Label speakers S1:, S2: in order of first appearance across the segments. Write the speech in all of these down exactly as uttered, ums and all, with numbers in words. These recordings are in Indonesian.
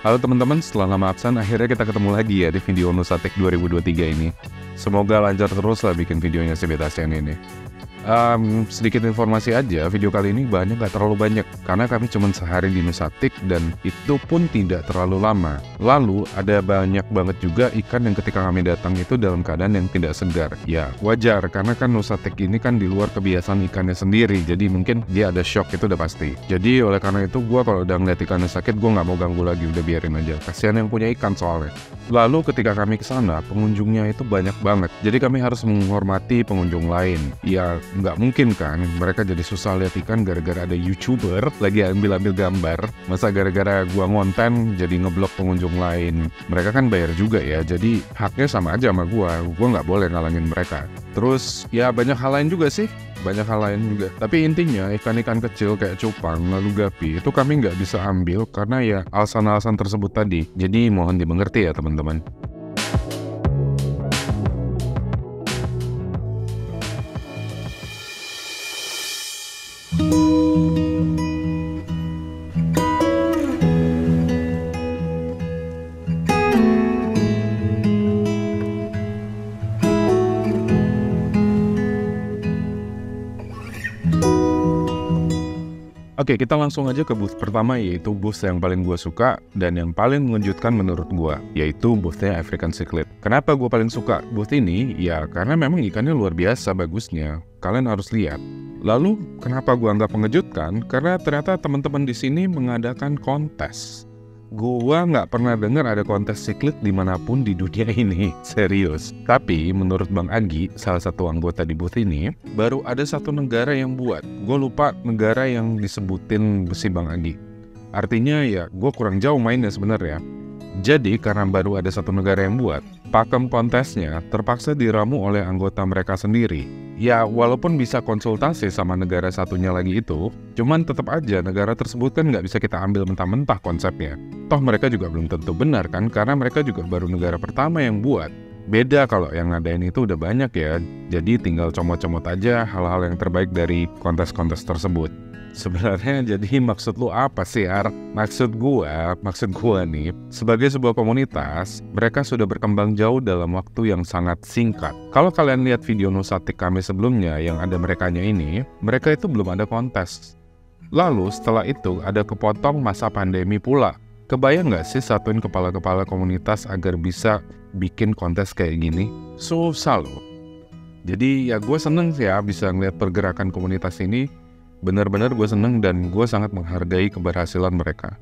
S1: Halo teman-teman, setelah lama absen, akhirnya kita ketemu lagi ya di video Nusatik dua ribu dua puluh tiga ini. Semoga lancar terus lah bikin videonya si Betasian ini. Um, sedikit informasi aja, video kali ini bahannya gak terlalu banyak karena kami cuma sehari di Nusatik dan itu pun tidak terlalu lama. Lalu ada banyak banget juga ikan yang ketika kami datang itu dalam keadaan yang tidak segar. Ya wajar karena kan Nusatik ini kan di luar kebiasaan ikannya sendiri, jadi mungkin dia ada shock, itu udah pasti. Jadi oleh karena itu gue kalau udah ngeliat ikannya sakit gue nggak mau ganggu lagi, udah biarin aja. Kasihan yang punya ikan soalnya. Lalu ketika kami kesana pengunjungnya itu banyak banget, jadi kami harus menghormati pengunjung lain. Ya nggak mungkin kan mereka jadi susah lihat ikan gara-gara ada YouTuber lagi ambil-ambil gambar. Masa gara-gara gua ngonten jadi ngeblok pengunjung lain? Mereka kan bayar juga ya, jadi haknya sama aja sama gua. Gua nggak boleh ngalangin mereka. Terus ya banyak hal lain juga sih, banyak hal lain juga. Tapi intinya ikan-ikan kecil kayak cupang lalu gapi itu kami nggak bisa ambil karena ya alasan-alasan tersebut tadi. Jadi mohon dimengerti ya teman-teman. Oke, kita langsung aja ke booth pertama, yaitu booth yang paling gue suka dan yang paling mengejutkan menurut gue, yaitu boothnya African Cichlid. Kenapa gue paling suka booth ini? Ya karena memang ikannya luar biasa bagusnya. Kalian harus lihat. Lalu kenapa gue anggap mengejutkan? Karena ternyata teman-teman di sini mengadakan kontes. Gua nggak pernah dengar ada kontes cichlid dimanapun di dunia ini, serius. Tapi menurut Bang Agi, salah satu anggota di booth ini, baru ada satu negara yang buat. Gue lupa negara yang disebutin si Bang Agi. Artinya ya gue kurang jauh mainnya sebenarnya. Jadi karena baru ada satu negara yang buat, pakem kontesnya terpaksa diramu oleh anggota mereka sendiri. Ya walaupun bisa konsultasi sama negara satunya lagi itu, cuman tetap aja negara tersebut kan nggak bisa kita ambil mentah-mentah konsepnya. Toh mereka juga belum tentu benar kan, karena mereka juga baru negara pertama yang buat. Beda kalau yang ngadain itu udah banyak ya, jadi tinggal comot-comot aja hal-hal yang terbaik dari kontes-kontes tersebut. Sebenarnya jadi maksud lu apa sih, Ar? Maksud gua, maksud gua nih, sebagai sebuah komunitas, mereka sudah berkembang jauh dalam waktu yang sangat singkat. Kalau kalian lihat video Nusatik kami sebelumnya yang ada merekanya ini, mereka itu belum ada kontes. Lalu setelah itu ada kepotong masa pandemi pula. Kebayang nggak sih satuin kepala-kepala komunitas agar bisa bikin kontes kayak gini? Susah loh. Jadi ya gue seneng sih ya bisa ngeliat pergerakan komunitas ini. Benar-benar gue seneng dan gue sangat menghargai keberhasilan mereka.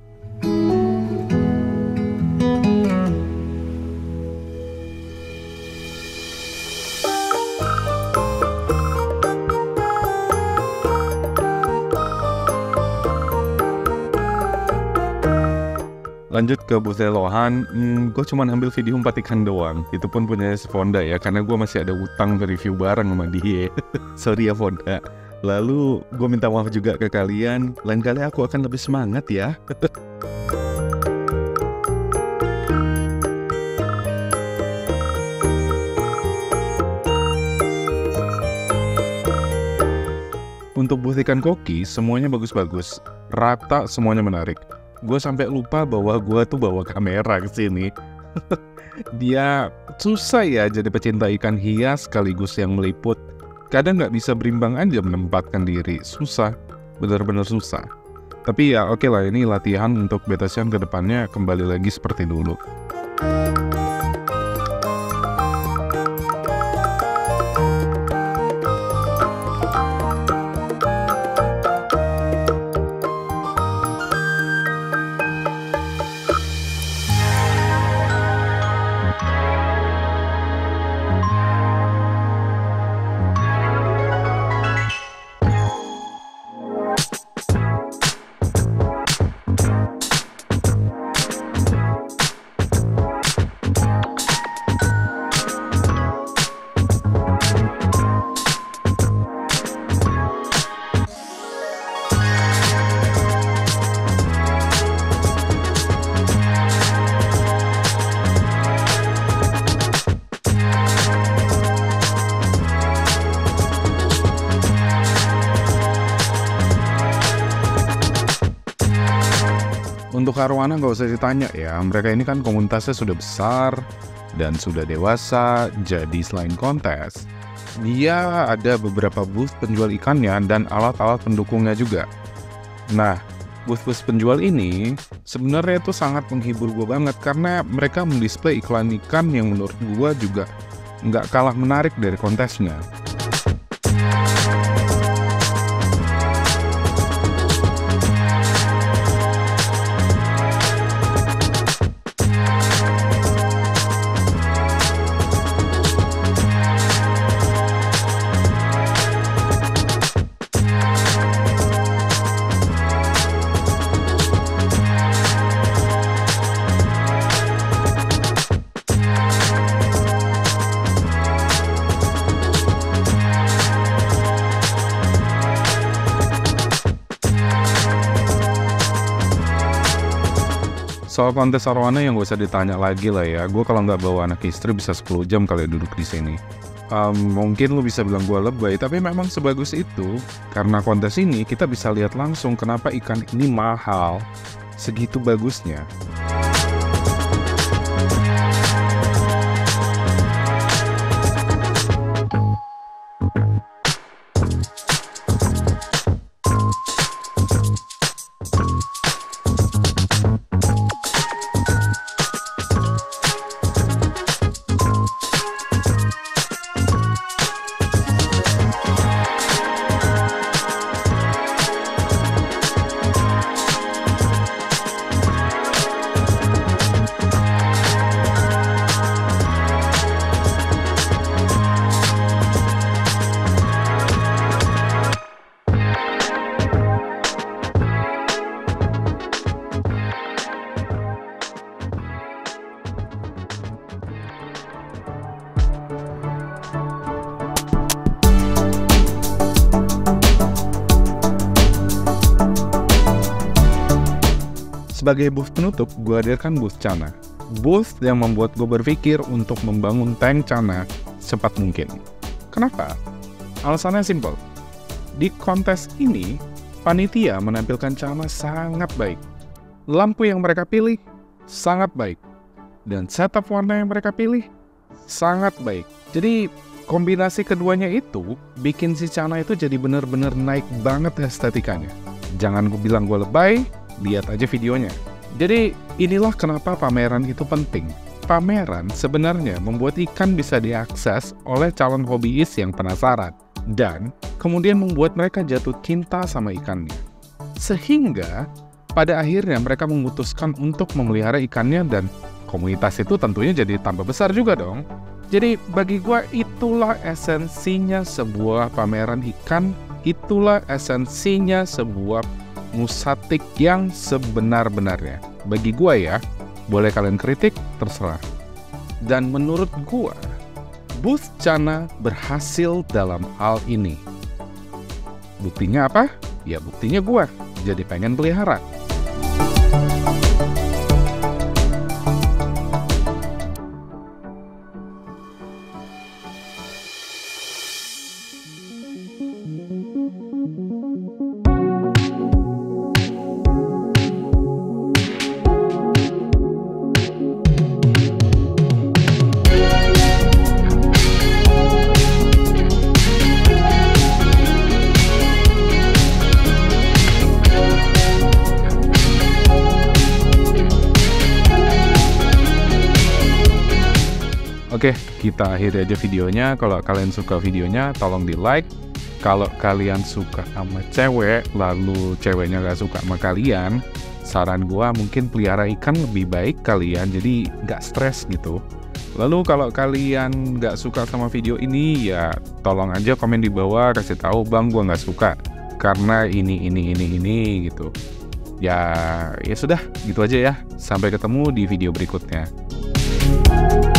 S1: Lanjut ke booth Lohan, hmm, gue cuma ambil video empat ikan doang. Itu pun punya si Fonda ya, karena gue masih ada utang review bareng sama dia. Sorry ya Fonda. Lalu gue minta maaf juga ke kalian, lain kali aku akan lebih semangat ya. Untuk booth ikan koki, semuanya bagus-bagus. Rata, semuanya menarik. Gue sampai lupa bahwa gue tuh bawa kamera ke sini. Dia susah ya jadi pecinta ikan hias sekaligus yang meliput. Kadang nggak bisa berimbang aja menempatkan diri, susah, benar-benar susah. Tapi ya oke lah, ini latihan untuk Betasian ke depannya kembali lagi seperti dulu. Untuk arwana nggak usah ditanya ya, mereka ini kan komunitasnya sudah besar dan sudah dewasa, jadi selain kontes, dia ada beberapa booth penjual ikannya dan alat-alat pendukungnya juga. Nah, booth-booth penjual ini sebenarnya itu sangat menghibur gue banget karena mereka mendisplay iklan ikan yang menurut gue juga nggak kalah menarik dari kontesnya. Soal kontes arwana yang gak usah ditanya lagi lah ya. Gue kalau nggak bawa anak istri bisa sepuluh jam kali duduk di sini. Um, mungkin lu bisa bilang gue lebay, tapi memang sebagus itu. Karena kontes ini kita bisa lihat langsung kenapa ikan ini mahal segitu bagusnya. Sebagai booth penutup, gue hadirkan booth Cana. Booth yang membuat gue berpikir untuk membangun tank Cana secepat mungkin. Kenapa? Alasannya simpel. Di kontes ini, panitia menampilkan Cana sangat baik. Lampu yang mereka pilih, sangat baik. Dan setup warna yang mereka pilih, sangat baik. Jadi, kombinasi keduanya itu bikin si Cana itu jadi bener-bener naik banget estetikanya. Jangan gue bilang gue lebay, lihat aja videonya. Jadi inilah kenapa pameran itu penting. Pameran sebenarnya membuat ikan bisa diakses oleh calon hobiis yang penasaran dan kemudian membuat mereka jatuh cinta sama ikannya. Sehingga pada akhirnya mereka memutuskan untuk memelihara ikannya dan komunitas itu tentunya jadi tambah besar juga dong. Jadi bagi gue itulah esensinya sebuah pameran ikan, itulah esensinya sebuah musatik yang sebenar-benarnya. Bagi gua ya, boleh kalian kritik, terserah. Dan menurut gua, booth Cana berhasil dalam hal ini. Buktinya apa? Ya buktinya gua jadi pengen pelihara. Oke, kita akhiri aja videonya. Kalau kalian suka videonya, tolong di like. Kalau kalian suka sama cewek, lalu ceweknya gak suka sama kalian, saran gua mungkin pelihara ikan lebih baik kalian, jadi gak stres gitu. Lalu kalau kalian gak suka sama video ini, ya tolong aja komen di bawah, kasih tahu bang gua gak suka karena ini, ini, ini, ini gitu. Ya, ya sudah, gitu aja ya. Sampai ketemu di video berikutnya.